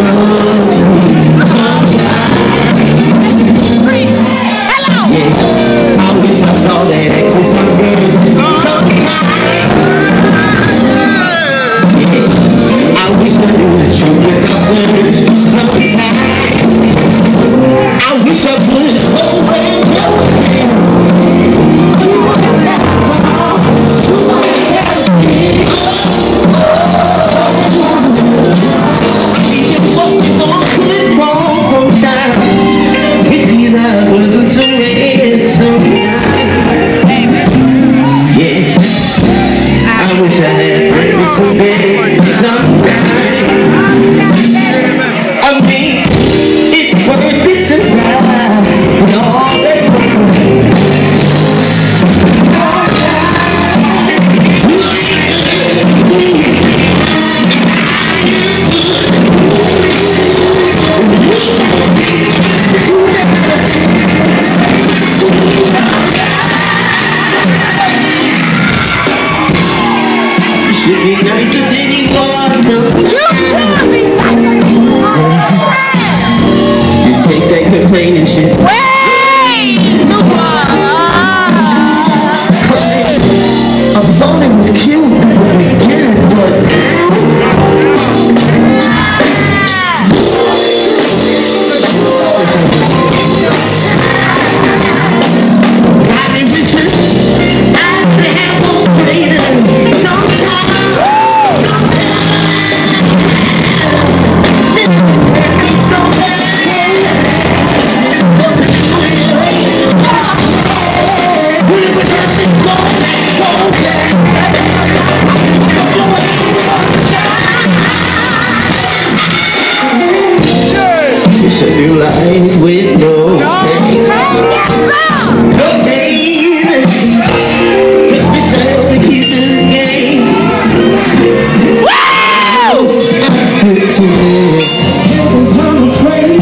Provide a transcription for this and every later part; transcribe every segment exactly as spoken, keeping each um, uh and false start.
Should be nicer than you are sometimes. You take that complaining shit. Wait! I thought it was cute in the beginning, but show you life with no pain. No pain. Just be sure the keys in the game. Wow! I'm afraid.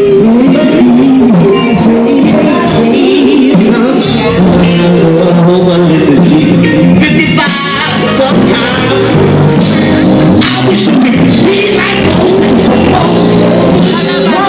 I hope I live to see fifty-five sometime. I wish I could be like